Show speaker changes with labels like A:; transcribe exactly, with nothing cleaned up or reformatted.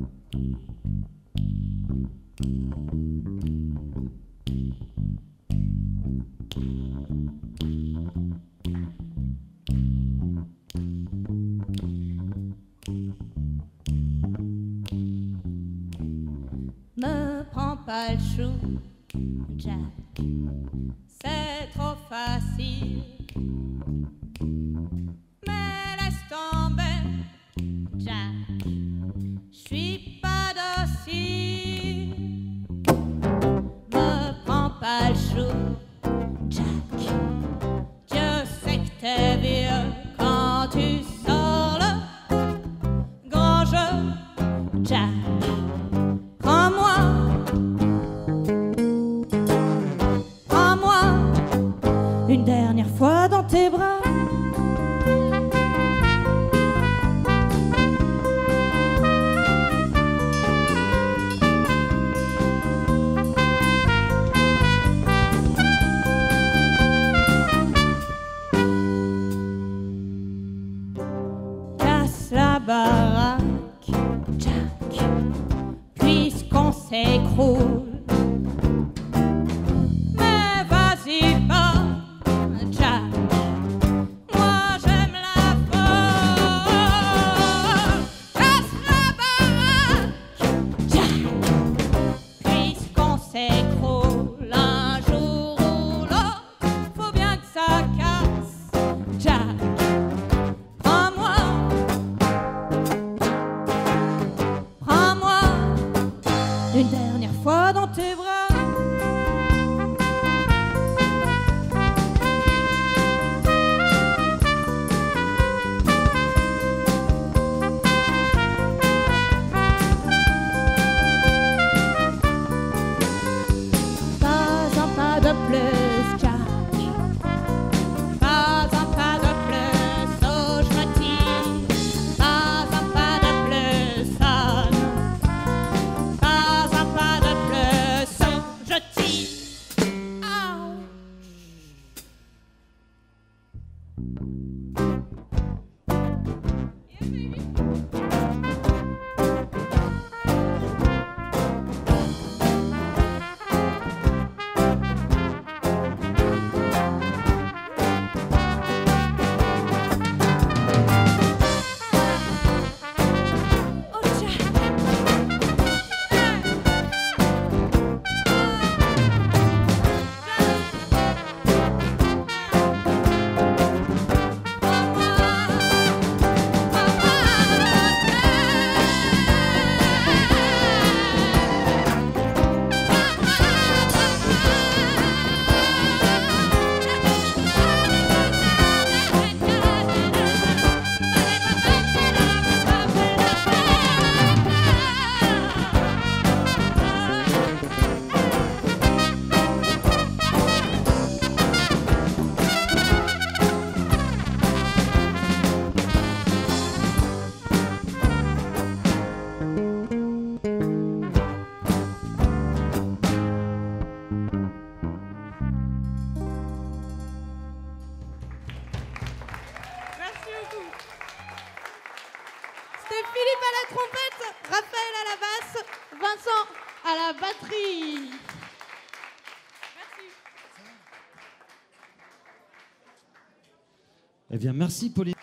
A: Ne prends pas le chou, Jack, c'est trop facile. Mais laisse tomber, Jack, j'suis pas docile. Ne prends pas le chou, Jack, Dieu sait que t'es vieux quand tu sors le grand jeu, Jack. Prends-moi, prends-moi une dernière fois dans tes bras. Casse la baraque, Jack, puisqu'on s'écroule. Mais vas-y pas, Jack, moi j'aime la folle. Casse la baraque, Jack, puisqu'on s'écroule. Un jour ou l'autre, faut bien que ça casse, Jack. Prends-moi, prends-moi une dernière fois dans tes bras. Pas un pas de plus, Jack, pas un pas de plus, oh je me tire. Pas un pas de plus, oh non. Pas un pas de plus, oh je tire. Ouch. Yeah, baby. Oh, Jack. Merci beaucoup. C'était Philippe à la trompette, Raphaël à la basse, Vincent à la batterie. Merci.
B: Eh bien, merci Pauline.